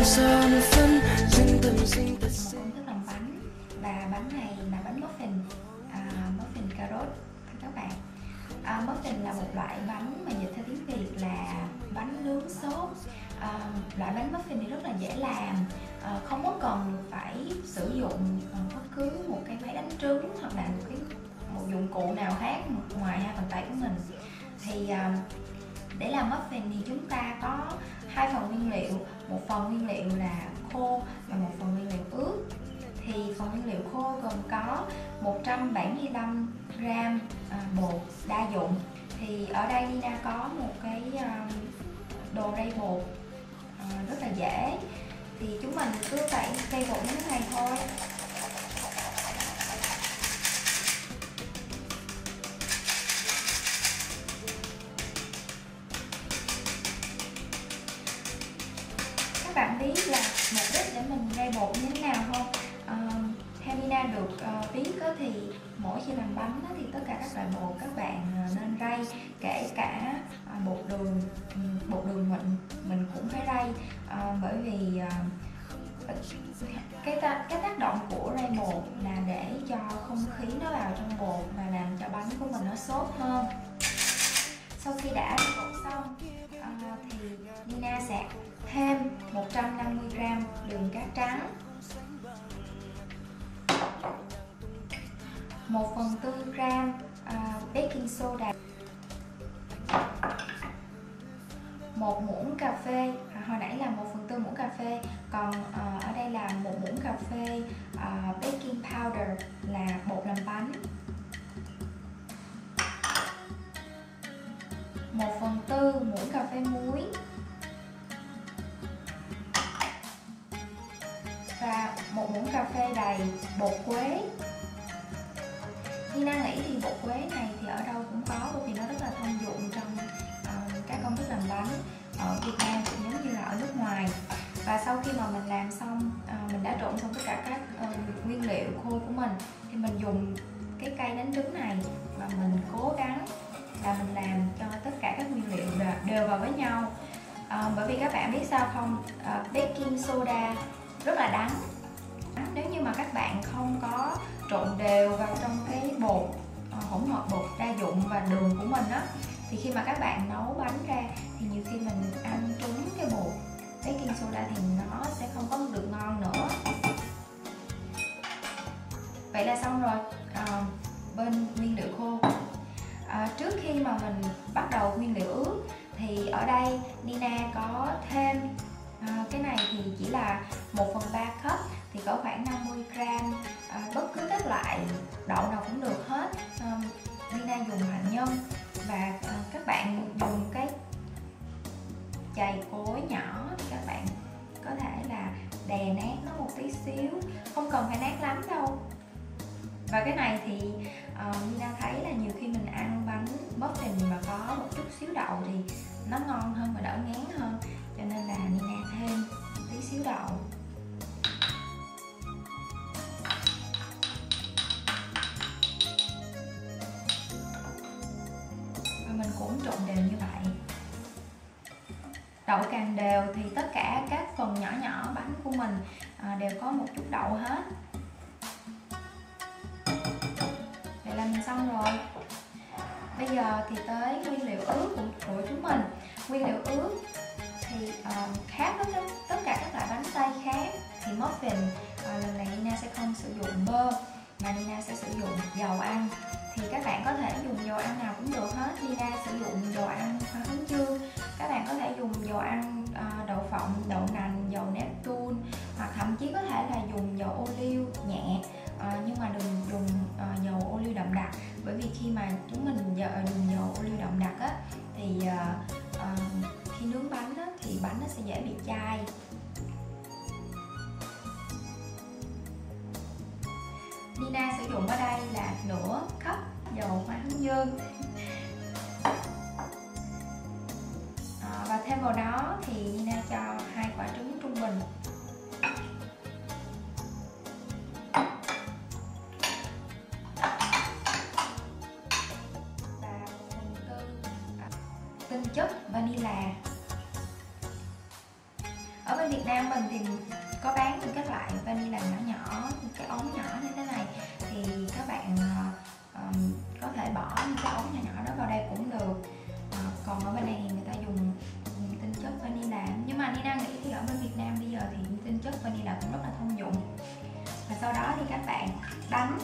thức làm bánh, và bánh này là bánh muffin, muffin cà rốt các bạn. Muffin là một loại bánh mà dịch theo tiếng Việt là bánh nướng sốt. Loại bánh muffin thì rất là dễ làm, không có cần phải sử dụng bất cứ một cái máy đánh trứng hoặc là một dụng cụ nào khác ngoài hai bàn tay của mình. Thì để làm muffin thì chúng ta có hai phần nguyên liệu, một phần nguyên liệu là khô và một phần nguyên liệu ướt. Thì phần nguyên liệu khô gồm có 175g bột đa dụng. Thì ở đây Nina có một cái đồ rây bột rất là dễ, thì chúng mình cứ phải rây bột như thế này thôi. Các bạn biết là mục đích để mình rây bột như thế nào không? Theo Nina được biết thì mỗi khi làm bánh thì tất cả các loại bột các bạn nên rây, kể cả bột đường mình cũng phải rây, bởi vì cái tác động của rây bột là để cho không khí nó vào trong bột và làm cho bánh của mình nó xốp hơn. Sau khi đã rây bột xong thì Nina sẽ thêm 150g đường cát trắng, 1/4g baking soda, 1 muỗng cà phê, hồi nãy là 1/4 muỗng cà phê, còn ở đây là 1 muỗng cà phê baking powder là bột làm bánh, 1/4 muỗng cà phê muối và 1 muỗng cà phê đầy bột quế. Nina nghĩ thì bột quế này thì ở đâu cũng có, bởi vì nó rất là thông dụng trong các công thức làm bánh ở Việt Nam cũng giống như là ở nước ngoài. Và sau khi mà mình làm xong, mình đã trộn xong tất cả các nguyên liệu khô của mình, thì mình dùng cái cây đánh trứng này và mình cố gắng là mình làm cho tất cả các nguyên liệu đều vào với nhau. Bởi vì các bạn biết sao không, baking soda rất là đắng. Nếu như mà các bạn không có trộn đều vào trong cái bột hỗn hợp bột đa dụng và đường của mình á, thì khi mà các bạn nấu bánh ra thì nhiều khi mình ăn trúng cái bột baking soda thì nó sẽ không có được ngon nữa. Vậy là xong rồi. Bên nguyên liệu khô, trước khi mà mình bắt đầu nguyên liệu ướt thì ở đây Nina có thêm cái này thì chỉ là 1/3 cup, thì có khoảng 50g, bất cứ các loại đậu nào cũng được hết. Nina dùng hạnh nhân, và các bạn dùng cái chày cối nhỏ thì các bạn có thể là đè nát nó một tí xíu, không cần phải nát lắm đâu. Và cái này thì Nina thấy là nhiều khi mình ăn bánh muffin mà có một chút xíu đậu thì nó ngon hơn và đỡ ngán hơn, cho nên là Nina thêm tí xíu đậu. Và mình cũng trộn đều như vậy. Đậu càng đều thì tất cả các phần nhỏ nhỏ bánh của mình đều có một chút đậu hết. Vậy là mình xong rồi. Bây giờ thì tới nguyên liệu ướt của chúng mình. Nguyên liệu ướt thì khác với tất cả các loại bánh tây khác, thì muffin lần này Nina sẽ không sử dụng bơ mà Nina sẽ sử dụng dầu ăn. Thì các bạn có thể dùng dầu ăn nào cũng được hết. Nina sử dụng dầu ăn hoa hướng dương, các bạn có thể dùng dầu ăn đậu phộng, đậu nành, dầu Neptune, hoặc thậm chí có thể là dùng dầu ô liu nhẹ, nhưng mà đừng dùng dầu ô liu đậm đặc, bởi vì khi mà chúng mình dùng dầu ô liu đậm đặc á thì khi nướng bánh á, thì bánh nó sẽ dễ bị chai. Nina sử dụng ở đây là nửa cup dầu hoa hướng dương, và thêm vào đó thì Nina cho 2 quả trứng trung bình. Và 1/4 tinh chất vanilla. Ở bên Việt Nam mình thì có bán những cái loại vanilla nhỏ nhỏ, cái ống nhỏ như thế này, thì các bạn có thể bỏ những cái ống nhỏ nhỏ đó vào đây cũng được. Còn ở bên này thì người ta dùng tinh chất vanilla, nhưng mà Nina nghĩ thì ở bên Việt Nam bây giờ thì tinh chất vanilla cũng rất là thông dụng. Và sau đó thì các bạn đánh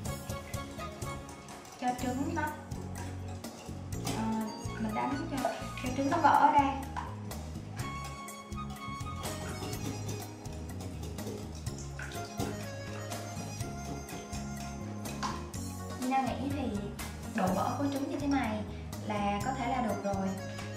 cho trứng nó mình đánh cho trứng nó vỡ ra. Nina nghĩ thì độ vỡ của trứng như thế này là có thể là được rồi.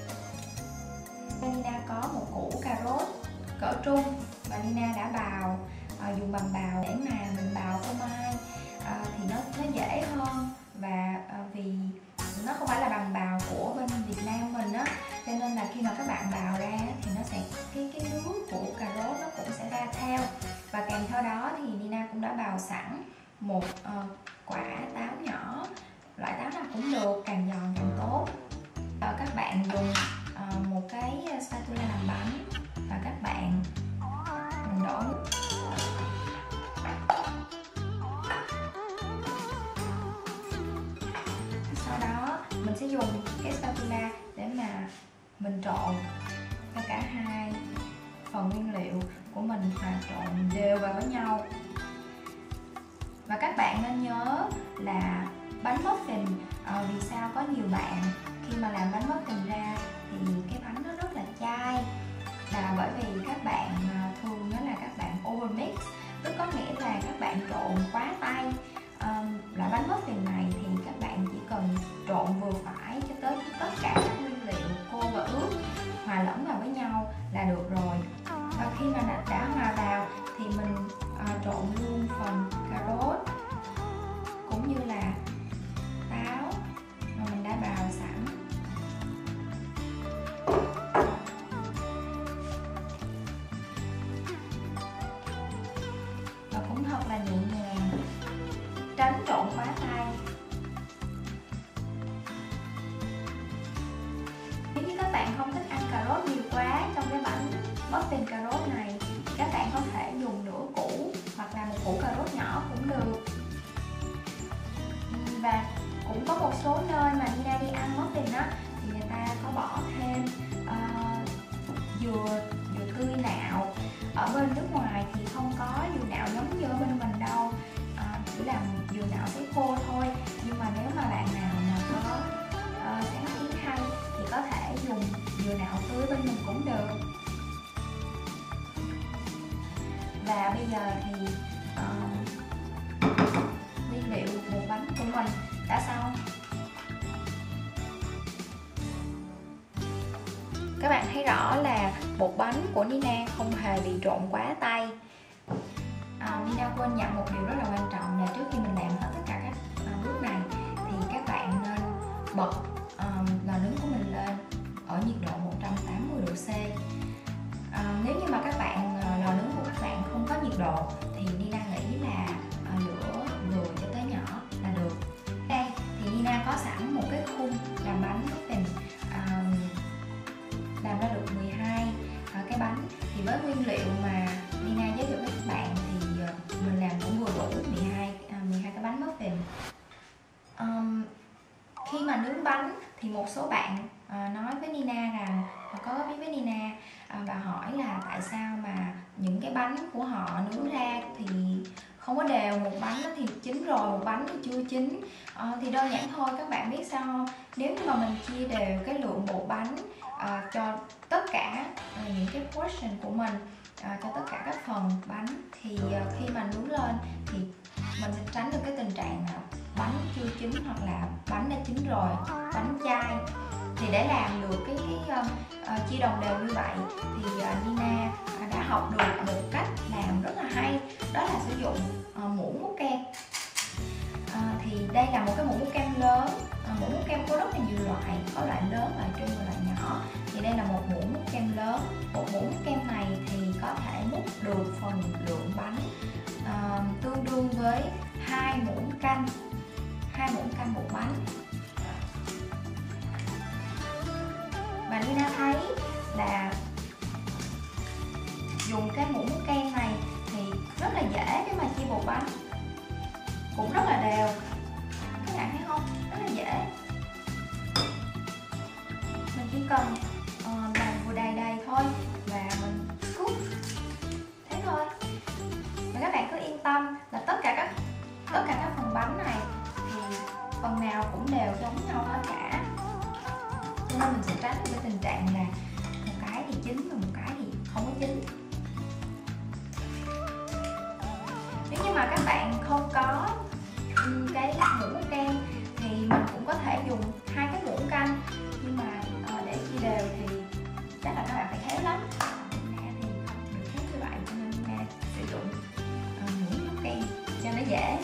Nina có một củ cà rốt cỡ trung và Nina đã bào, dùng bằng bào để mà mình bào phô mai thì nó dễ hơn, và vì nó không phải là bằng bào của bên Việt Nam mình á, cho nên là khi mà các bạn bào ra thì nó sẽ cái nước của cà rốt nó cũng sẽ ra theo. Và kèm theo đó thì Nina cũng đã bào sẵn một quả táo nhỏ, loại táo nào cũng được, càng giòn càng tốt. Các bạn dùng một cái spatula làm bánh và các bạn đổ nước. Sau đó mình sẽ dùng cái spatula để mà mình trộn cho cả hai phần nguyên liệu của mình hòa trộn đều vào với nhau. Và các bạn nên nhớ là bánh muffin, vì sao có nhiều bạn khi mà làm bánh muffin ra thì cái bánh nó rất là chai, là bởi vì các bạn thường đó là các bạn overmix, tức có nghĩa là các bạn trộn quá tay. Loại bánh muffin này thì các bạn chỉ cần trộn vừa phải cho tới tất cả các nguyên liệu khô và ướt hòa lẫn vào với nhau là được rồi. Và khi mà đã hòa vào thì mình trộn luôn phần cà rốt cũng như là táo mà mình đã bào sẵn. Và cũng thật là nhẹ nhàng, tránh trộn quá tay. Nếu như các bạn không thích ăn cà rốt nhiều quá trong cái bánh muffin cà rốt này, các bạn có thể dùng nửa củ hoặc là một củ cà rốt nhỏ cũng được. Và cũng có một số nơi mà Nina đi ăn muffin á thì người ta có bỏ thêm dừa tươi nạo. Ở bên nước ngoài thì không có dừa nạo giống như ở bên mình đâu, chỉ là dừa nạo sấy khô thôi. Nhưng mà nếu mà bạn nào mà có sáng kiến hay thì có thể dùng dừa nạo tươi bên mình cũng được. Và bây giờ thì nguyên liệu bột bánh của mình đã xong. Các bạn thấy rõ là bột bánh của Nina không hề bị trộn quá tay. Nina quên nhận một điều rất là quan trọng là trước khi mình làm hết tất cả các bước này thì các bạn nên bật lò nướng của mình lên ở nhiệt độ 180 độ C. Nếu như mà các bạn lò nướng của các bạn không có nhiệt độ thì Nina nghĩ là lửa vừa cho tới nhỏ là được. Đây thì Nina có sẵn một cái khung làm bánh muffin, làm ra được 12 cái bánh. Thì với nguyên liệu mà Nina giới thiệu với các bạn thì mình làm cũng vừa đủ 12 cái bánh muffin. Khi mà nướng bánh thì một số bạn nói với Nina rằng, có góp ý với Nina và hỏi là tại sao mà những cái bánh của họ nướng ra thì không có đều, một bánh thì chín rồi, một bánh thì chưa chín. Thì đơn giản thôi, các bạn biết sao không? Nếu như mà mình chia đều cái lượng bột bánh cho tất cả những cái portion của mình, cho tất cả các phần bánh, thì khi mà nướng lên thì mình sẽ tránh được cái tình trạng là bánh chưa chín hoặc là bánh đã chín rồi, bánh chai. Thì để làm được cái chia đồng đều như vậy thì Nina đã học được một cách làm rất là hay, đó là sử dụng muỗng múc kem. Thì đây là một cái muỗng múc kem lớn. Muỗng múc kem có rất là nhiều loại, có loại lớn, loại trung và loại nhỏ. Thì đây là một muỗng múc kem lớn. Một muỗng múc kem này thì có thể múc được phần lượng bánh tương đương với 2 muỗng canh bột bánh. Và Nina thấy là dùng cái muỗng kem này thì rất là dễ để mà chia bột bánh, cũng rất là đều. Các bạn thấy không? Rất là dễ. Mình chỉ cần làm vừa đầy đầy thôi và mình scoop thế thôi. Và các bạn cứ yên tâm là tất cả các phần bánh này thì phần nào cũng đều giống nhau hết cả, cho nên mình sẽ tránh được cái tình trạng là một cái thì chín và một cái thì không có chín. Nếu như mà các bạn không có cái muỗng kem thì mình cũng có thể dùng 2 cái muỗng canh, nhưng mà để chia đều thì chắc là các bạn phải khéo lắm. Nina thì không được khéo như vậy, cho nên Nina sử dụng muỗng kem cho nó dễ.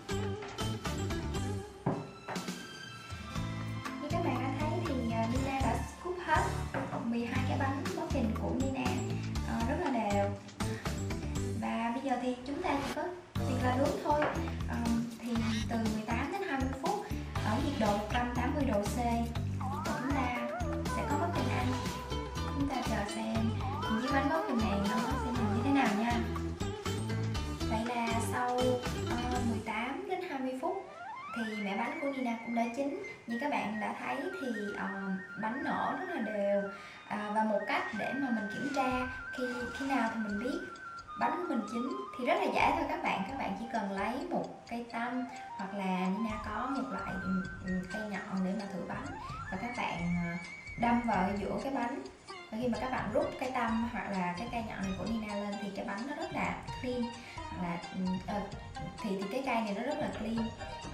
Như các bạn đã thấy thì Nina đã scoop hết 12 cái bánh muffin của Nina rất là đều. Và bây giờ thì chúng ta chỉ có việc là nướng thôi. Thì từ 18 đến 20 phút ở nhiệt độ 180 độ C và chúng ta sẽ có muffin ăn. Chúng ta chờ xem những chiếc bánh muffin này nó sẽ nhìn như thế nào nha. Vậy là sau 18 đến 20 phút thì mẻ bánh của Nina cũng đã chín. Như các bạn đã thấy thì bánh nở rất là đều. Và một cách để mà mình kiểm tra khi nào thì mình biết bánh của mình chín thì rất là dễ thôi các bạn. Các bạn chỉ cần lấy một cây tăm, hoặc là Nina có một loại cây nhọn để mà thử bánh, và các bạn đâm vào giữa cái bánh. Và khi mà các bạn rút cái tăm hoặc là cái cây nhọn này của Nina lên thì cái bánh nó rất là clean, hoặc là thì cái cây này nó rất là clean.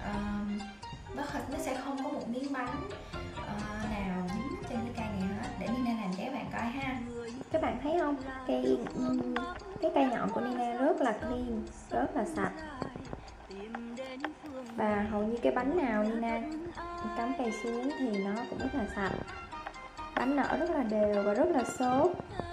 Nó sẽ không có một miếng bánh nào dính trên cái cây này hết. Để Nina làm cho các bạn coi ha. Các bạn thấy không? Cái cây nhọn của Nina rất là clean, rất là sạch. Và hầu như cái bánh nào Nina cắm cây xuống thì nó cũng rất là sạch. Bánh nở rất là đều và rất là xốp.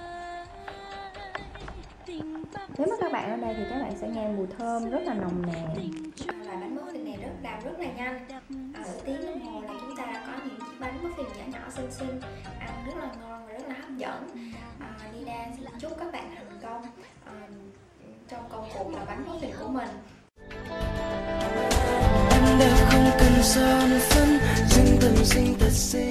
Nếu mà các bạn ở đây thì các bạn sẽ nghe mùi thơm rất là nồng nàn. Loại bánh muffin này làm rất là nhanh. Nửa tiếng đồng hồ là chúng ta đã có những chiếc bánh muffin nhỏ nhỏ xinh xinh, ăn rất là ngon và rất là hấp dẫn. Nina xin chúc các bạn thành công trong công cuộc làm bánh muffin của mình. Em đã không cần xa phân, riêng tâm sinh thật sự